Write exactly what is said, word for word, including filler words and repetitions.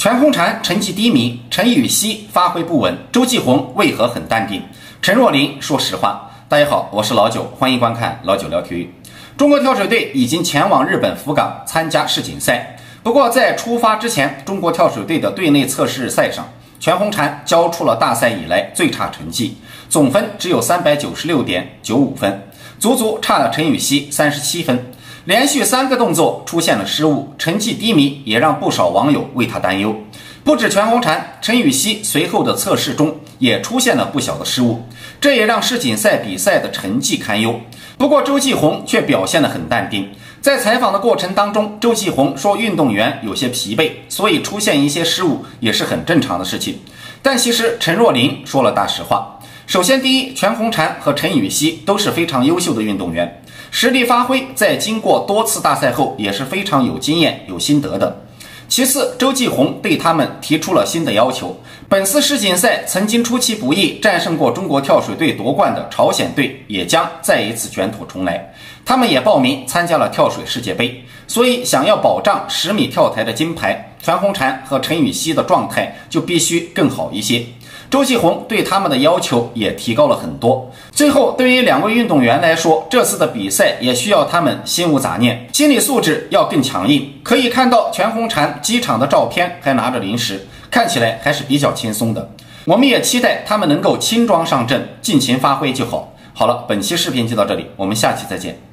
全红婵成绩低迷，陈芋汐发挥不稳，周继红为何很淡定？陈若琳说实话。大家好，我是老九，欢迎观看老九聊体育。中国跳水队已经前往日本福冈参加世锦赛，不过在出发之前，中国跳水队的队内测试赛上，全红婵交出了大赛以来最差成绩，总分只有 三百九十六点九五分，足足差了陈芋汐三十七分。连续三个动作出现了失误，成绩低迷，也让不少网友为他担忧。不止全红婵，陈芋汐随后的测试中也出现了不小的失误，这也让世锦赛比赛的成绩堪忧。不过周继红却表现得很淡定，在采访的过程当中，周继红说运动员有些疲惫，所以出现一些失误也是很正常的事情。但其实陈若琳说了大实话。首先第一，全红婵和陈芋汐都是非常优秀的运动员，实力发挥在经过多次大赛后也是非常有经验有心得的。其次，周继红对他们提出了新的要求。本次世锦赛曾经出其不意战胜过中国跳水队夺冠的朝鲜队也将再一次卷土重来，他们也报名参加了跳水世界杯，所以想要保障十米跳台的金牌，全红婵和陈芋汐的状态就必须更好一些。周继红对他们的要求也提高了很多。最后，对于两位运动员来说，这次的比赛也需要他们心无杂念，心理素质要更强硬。可以看到全红婵机场的照片还拿着零食，看起来还是比较轻松的。我们也期待他们能够轻装上阵，尽情发挥就好。好了，本期视频就到这里，我们下期再见。